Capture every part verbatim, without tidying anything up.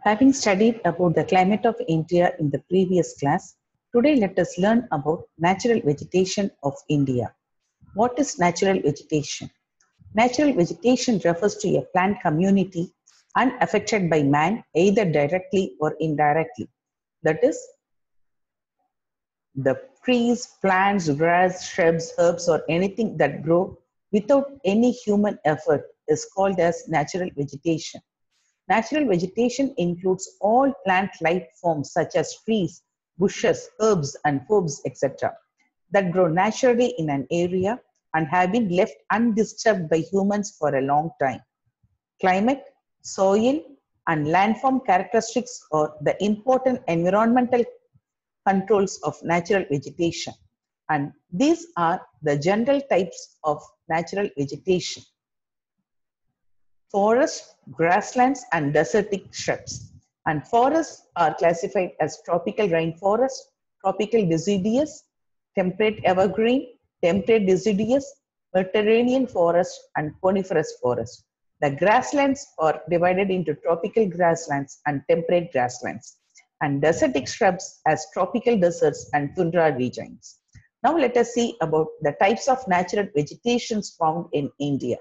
Having studied about the climate of India in the previous class, today let us learn about natural vegetation of India. What is natural vegetation? Natural vegetation refers to a plant community unaffected by man either directly or indirectly. That is, the trees, plants, grass, shrubs, herbs, or anything that grow without any human effort is called as natural vegetation. Natural vegetation includes all plant life forms such as trees, bushes, herbs, and forbs, et cetera that grow naturally in an area and have been left undisturbed by humans for a long time. Climate, soil, and landform characteristics are the important environmental controls of natural vegetation. And these are the general types of natural vegetation: forests, grasslands, and desertic shrubs. And forests are classified as tropical rainforest, tropical deciduous, temperate evergreen, temperate deciduous, Mediterranean forest, and coniferous forest. The grasslands are divided into tropical grasslands and temperate grasslands, and desertic shrubs as tropical deserts and tundra regions. Now let us see about the types of natural vegetations found in India.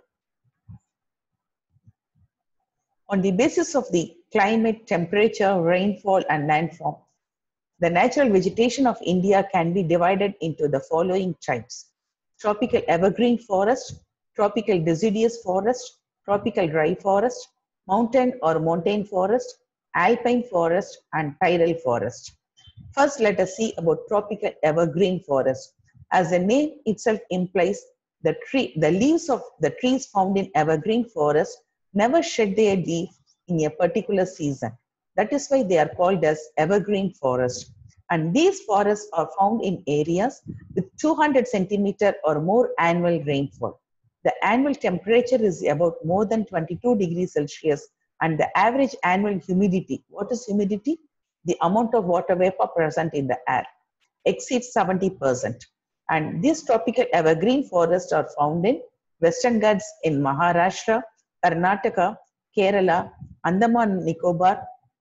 On the basis of the climate, temperature, rainfall, and landform, the natural vegetation of India can be divided into the following types: tropical evergreen forest, tropical deciduous forest, tropical dry forest, mountain or montane forest, alpine forest, and tidal forest. First, let us see about tropical evergreen forest. As the name itself implies, the, tree, the leaves of the trees found in evergreen forest never shed their leaf in a particular season. That is why they are called as evergreen forest. And these forests are found in areas with two hundred centimeter or more annual rainfall. The annual temperature is about more than twenty-two degrees Celsius, and the average annual humidity, what is humidity? The amount of water vapor present in the air, exceeds seventy percent. And these tropical evergreen forests are found in Western Ghats in Maharashtra, Karnataka, Kerala, Andaman and Nicobar,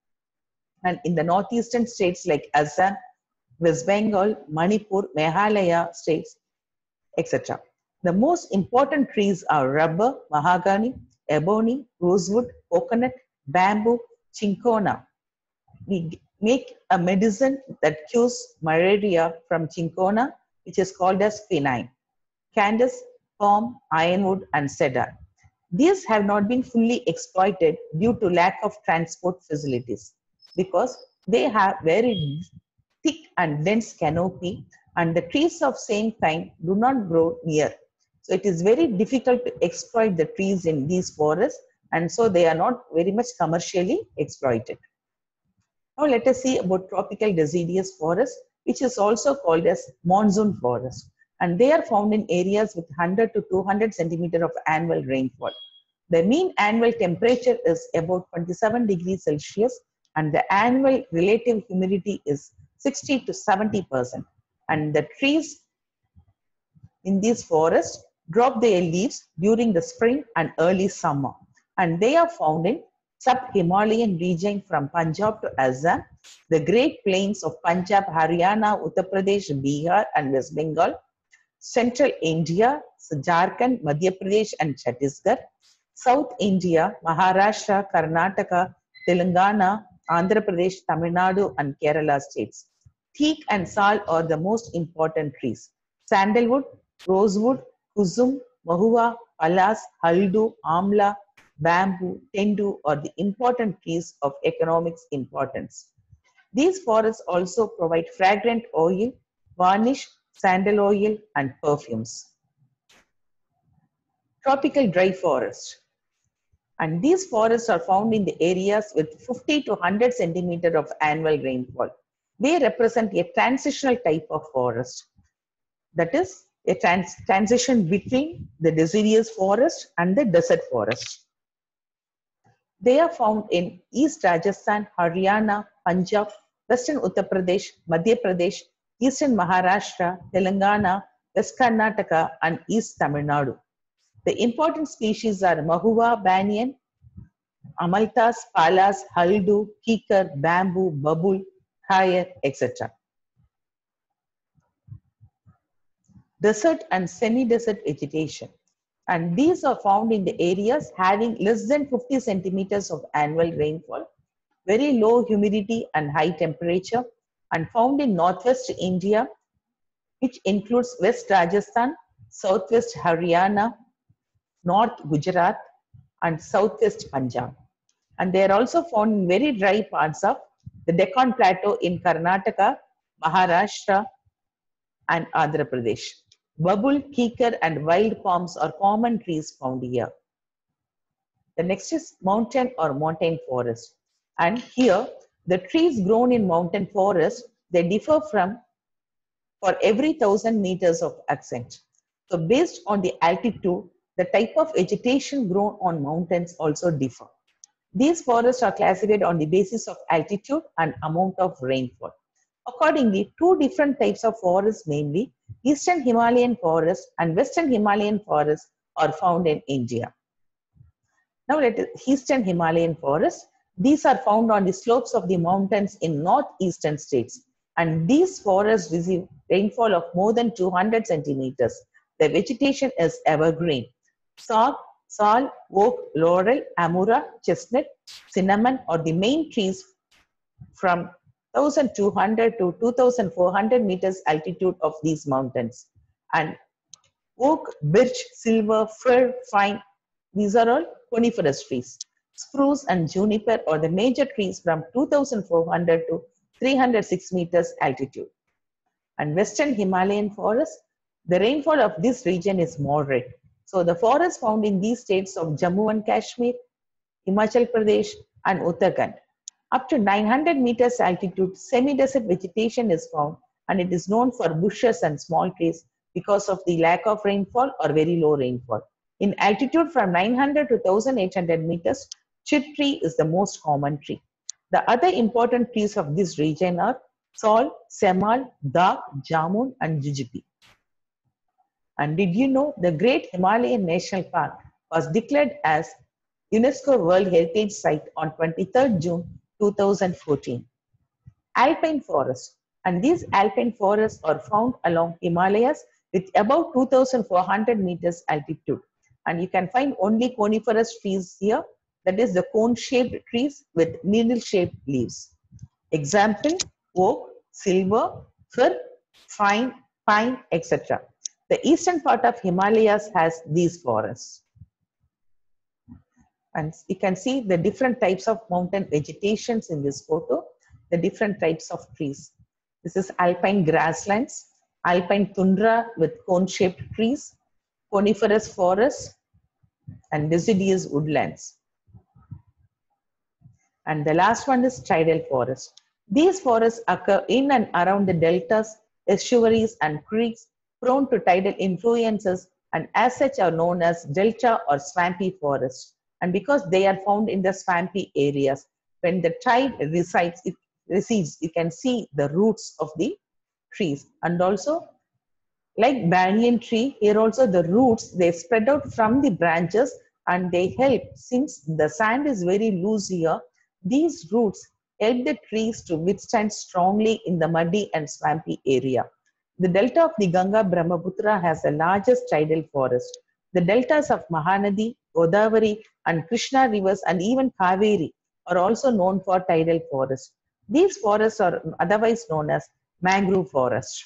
and in the northeastern states like Assam, West Bengal, Manipur, Meghalaya states, et cetera. The most important trees are rubber, mahogany, ebony, rosewood, coconut, bamboo, cinchona. We make a medicine that cures malaria from cinchona, which is called as quinine. Candace, palm, ironwood, and cedar. These have not been fully exploited due to lack of transport facilities, because they have very thick and dense canopy, and the trees of same kind do not grow near. So it is very difficult to exploit the trees in these forests, and so they are not very much commercially exploited. Now let us see about tropical deciduous forest, which is also called as monsoon forest. And they are found in areas with one hundred to two hundred centimeter of annual rainfall. The mean annual temperature is about twenty-seven degrees Celsius, and the annual relative humidity is sixty to seventy percent. And the trees in these forests drop their leaves during the spring and early summer. And they are found in sub-Himalayan region from Punjab to Assam, the Great Plains of Punjab, Haryana, Uttar Pradesh, Bihar, and West Bengal, Central India, Jharkhand, Madhya Pradesh, and Chhattisgarh, South India, Maharashtra, Karnataka, Telangana, Andhra Pradesh, Tamil Nadu, and Kerala states. Teak and sal are the most important trees. Sandalwood, rosewood, kusum, mahua, palas, haldu, amla, bamboo, tendu are the important trees of economic importance. These forests also provide fragrant oil, varnish, sandal oil, and perfumes. Tropical dry forest. And these forests are found in the areas with fifty to one hundred centimeter of annual rainfall. They represent a transitional type of forest. That is a trans transition between the deciduous forest and the desert forest. They are found in East Rajasthan, Haryana, Punjab, Western Uttar Pradesh, Madhya Pradesh, Eastern Maharashtra, Telangana, West Karnataka, and East Tamil Nadu. The important species are Mahua banyan, amalthas, palas, haldu, kikar, bamboo, babul, khair, et cetera. Desert and semi-desert vegetation. And these are found in the areas having less than fifty centimeters of annual rainfall, very low humidity and high temperature, and found in northwest India, which includes West Rajasthan, southwest Haryana, north Gujarat, and southwest Punjab. And they are also found in very dry parts of the Deccan Plateau in Karnataka, Maharashtra, and Andhra Pradesh. Babul, kikar, and wild palms are common trees found here. The next is mountain or montane forest. And here, the trees grown in mountain forest, they differ from for every thousand meters of ascent. So based on the altitude, the type of vegetation grown on mountains also differ. These forests are classified on the basis of altitude and amount of rainfall. Accordingly, two different types of forests, namely Eastern Himalayan forest and Western Himalayan forest, are found in India. Now let us Eastern Himalayan forest. These are found on the slopes of the mountains in northeastern states, and these forests receive rainfall of more than two hundred centimeters. The vegetation is evergreen. Sal, sal, oak, laurel, amura, chestnut, cinnamon are the main trees from one thousand two hundred to two thousand four hundred meters altitude of these mountains. And oak, birch, silver, fir, pine, these are all coniferous trees. Spruce and juniper are the major trees from two thousand four hundred to three hundred six meters altitude. And Western Himalayan forest, the rainfall of this region is moderate. So the forests found in these states of Jammu and Kashmir, Himachal Pradesh, and Uttarakhand. Up to nine hundred meters altitude, semi-desert vegetation is found, and it is known for bushes and small trees because of the lack of rainfall or very low rainfall. In altitude from nine hundred to one thousand eight hundred meters, chit tree is the most common tree. The other important trees of this region are sal, semal, dak, jamun, and jujube. And did you know the Great Himalayan National Park was declared as UNESCO World Heritage Site on twenty-third June two thousand fourteen. Alpine forest, and these alpine forests are found along Himalayas with about two thousand four hundred meters altitude. And you can find only coniferous trees here, that is the cone-shaped trees with needle-shaped leaves. Example, oak, silver, fir, pine, pine, et cetera. The eastern part of Himalayas has these forests. And you can see the different types of mountain vegetations in this photo, the different types of trees. This is alpine grasslands, alpine tundra with cone-shaped trees, coniferous forests, and deciduous woodlands. And the last one is tidal forest. These forests occur in and around the deltas, estuaries, and creeks prone to tidal influences, and as such are known as delta or swampy forests. And because they are found in the swampy areas, when the tide resides, it recedes, you can see the roots of the trees. And also, like banyan tree, here also the roots, they spread out from the branches and they help, since the sand is very loose here, these roots help the trees to withstand strongly in the muddy and swampy area. The delta of the Ganga Brahmaputra has the largest tidal forest. The deltas of Mahanadi, Godavari, and Krishna rivers, and even Kaveri are also known for tidal forests. These forests are otherwise known as mangrove forest.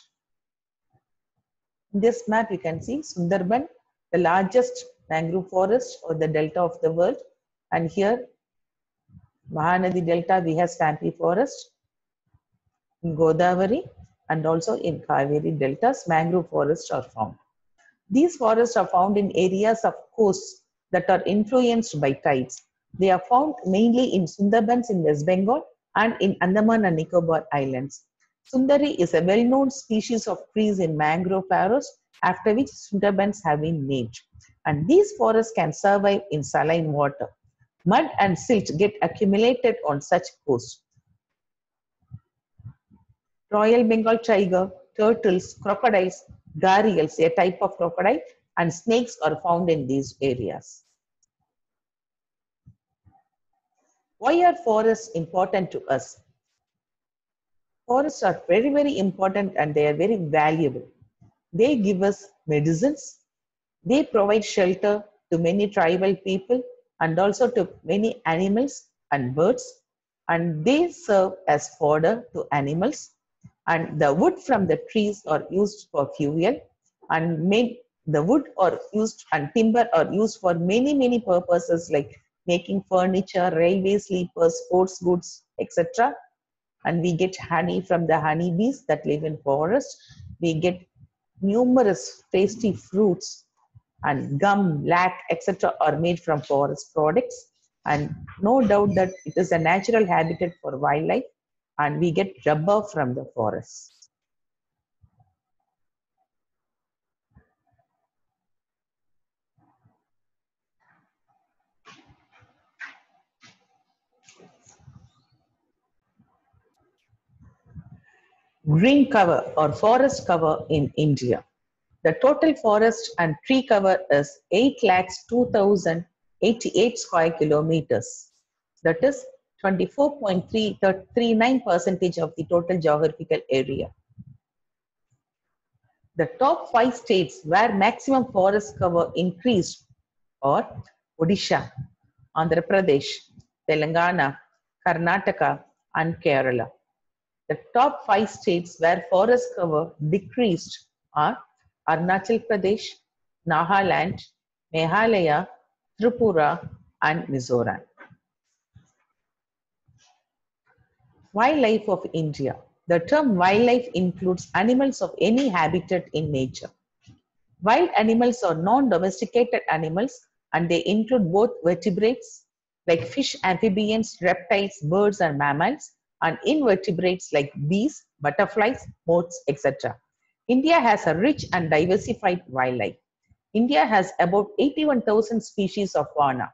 In this map, you can see Sundarban, the largest mangrove forest or the delta of the world. And here, Mahanadi Delta, we have swampy forest. In Godavari and also in Kaveri deltas, mangrove forests are found. These forests are found in areas of coasts that are influenced by tides. They are found mainly in Sundarbans in West Bengal and in Andaman and Nicobar Islands. Sundari is a well-known species of trees in mangrove forests, after which Sundarbans have been named. And these forests can survive in saline water. Mud and silt get accumulated on such coasts. Royal Bengal tiger, turtles, crocodiles, gharials, a type of crocodile, and snakes are found in these areas. Why are forests important to us? Forests are very, very important and they are very valuable. They give us medicines. They provide shelter to many tribal people and also to many animals and birds. And they serve as fodder to animals. And the wood from the trees are used for fuel and made the wood or used and timber are used for many, many purposes like making furniture, railway sleepers, sports goods, et cetera. And we get honey from the honeybees that live in forest. We get numerous tasty fruits and gum, lac, et cetera are made from forest products. And no doubt that it is a natural habitat for wildlife and we get rubber from the forest. Green cover or forest cover in India. The total forest and tree cover is eight lakhs two thousand eighty-eight square kilometers. That is twenty-four point three nine percent of the total geographical area. The top five states where maximum forest cover increased are Odisha, Andhra Pradesh, Telangana, Karnataka, and Kerala. The top five states where forest cover decreased are Arunachal Pradesh, Nagaland, Meghalaya, Tripura, and Mizoram. Wildlife of India. The term wildlife includes animals of any habitat in nature. Wild animals are non-domesticated animals and they include both vertebrates like fish, amphibians, reptiles, birds, and mammals, and invertebrates like bees, butterflies, moths, et cetera. India has a rich and diversified wildlife. India has about eighty-one thousand species of fauna.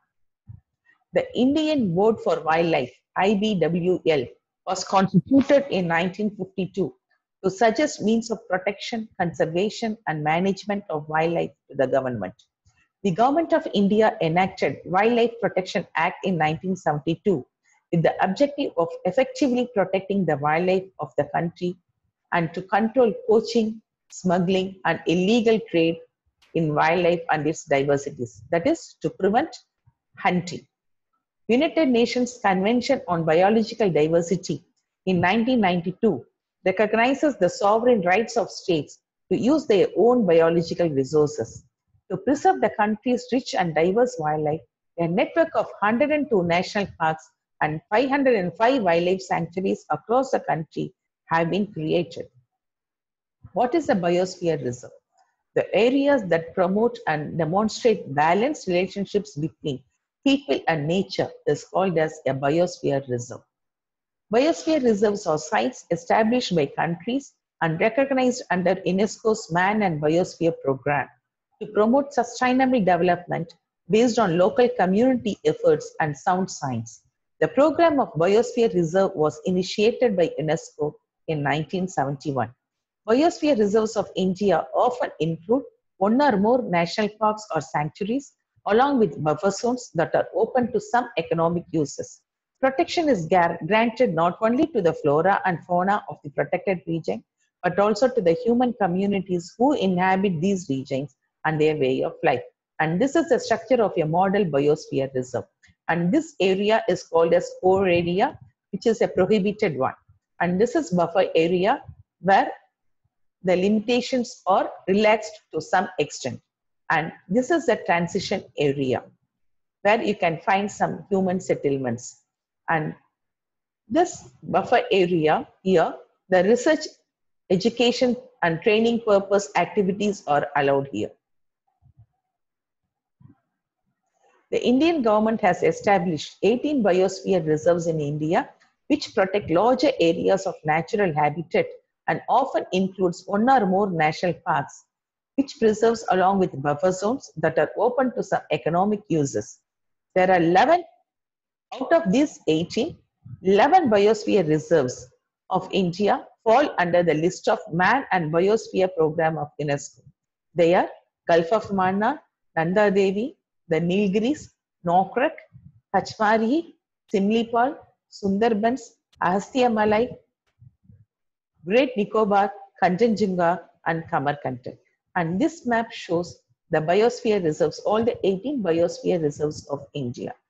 The Indian Board for Wildlife, I B W L, was constituted in nineteen fifty-two to suggest means of protection, conservation, and management of wildlife to the government. The Government of India enacted Wildlife Protection Act in nineteen seventy-two with the objective of effectively protecting the wildlife of the country and to control poaching, smuggling, and illegal trade in wildlife and its diversities. That is, to prevent hunting. United Nations Convention on Biological Diversity in nineteen ninety-two recognizes the sovereign rights of states to use their own biological resources. To preserve the country's rich and diverse wildlife, a network of one hundred two national parks and five hundred five wildlife sanctuaries across the country have been created. What is a biosphere reserve? The areas that promote and demonstrate balanced relationships between people and nature is called as a biosphere reserve. Biosphere reserves are sites established by countries and recognized under UNESCO's Man and Biosphere Program to promote sustainable development based on local community efforts and sound science. The program of Biosphere Reserve was initiated by UNESCO in nineteen seventy-one. Biosphere reserves of India often include one or more national parks or sanctuaries, along with buffer zones that are open to some economic uses. Protection is granted not only to the flora and fauna of the protected region, but also to the human communities who inhabit these regions and their way of life. And this is the structure of a model biosphere reserve. And this area is called as core area, which is a prohibited one. And this is buffer area where the limitations are relaxed to some extent. And this is the transition area where you can find some human settlements. And this buffer area here, the research, education, and training purpose activities are allowed here. The Indian government has established eighteen biosphere reserves in India, which protect larger areas of natural habitat and often includes one or more national parks, which preserves along with buffer zones that are open to some economic uses. There are eleven, out of these eighteen, eleven biosphere reserves of India fall under the list of Man and Biosphere Program of UNESCO. They are Gulf of Mannar, Nanda Devi, the Nilgiris, Nokrek, Pachmari, Simlipal, Sundarbans, Agastya Malai, Great Nicobar, Kanchenjunga, and Kamarkantak. And this map shows the biosphere reserves, all the eighteen biosphere reserves of India.